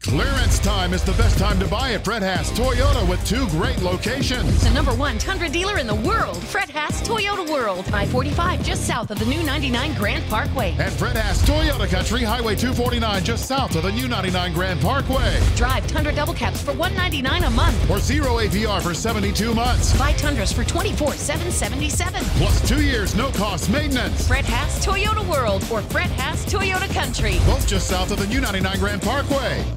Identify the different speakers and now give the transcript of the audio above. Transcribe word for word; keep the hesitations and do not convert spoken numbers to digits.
Speaker 1: Clearance time is the best time to buy at Fred Haas Toyota with two great locations.
Speaker 2: The number one Tundra dealer in the world, Fred Haas Toyota World. I forty-five just south of the new ninety-nine Grand Parkway.
Speaker 1: And Fred Haas Toyota Country, Highway two forty-nine just south of the new ninety-nine Grand Parkway.
Speaker 2: Drive Tundra double cabs for one hundred ninety-nine dollars a month.
Speaker 1: Or zero A P R for seventy-two months.
Speaker 2: Buy Tundras for twenty-four thousand seven hundred seventy-seven dollars.
Speaker 1: Plus two years, no cost maintenance.
Speaker 2: Fred Haas Toyota World or Fred Haas Toyota Country.
Speaker 1: Both just south of the new ninety-nine Grand Parkway.